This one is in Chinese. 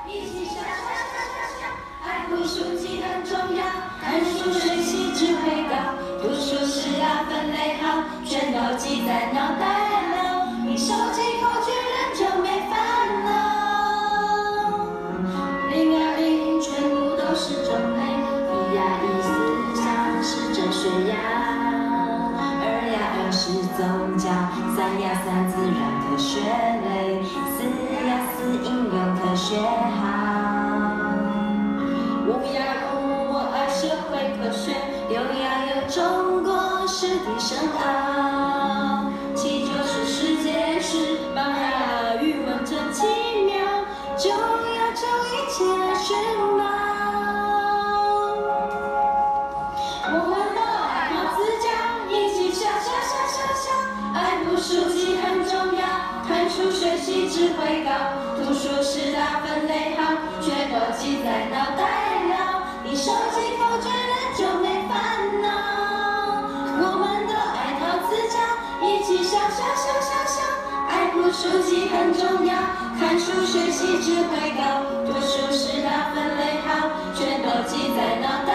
一起笑笑笑笑笑。爱护书籍很重要，看书学习智慧高，读书时啊分类好，全都记在脑袋了。你手机口诀人就没烦恼。020全部都是种类，1呀1思想是哲学呀，2呀2是宗教，3呀3自然科学类，4呀4应用科学好，5呀5我爱社会科学，6呀6中国史地深奥，7就是世界史，8呀语文真奇妙，9呀9一起来寻宝。我们都爱好自教，一起笑笑笑笑笑。爱护书籍很重要，看书学习智慧高，图书时大分类好，全都记在脑袋了。你手机口诀人就没烦恼。我们都爱好自教，一起笑笑笑笑笑。爱护书籍很重要，看书学习智慧高，图书时大分类好，全都记在脑袋。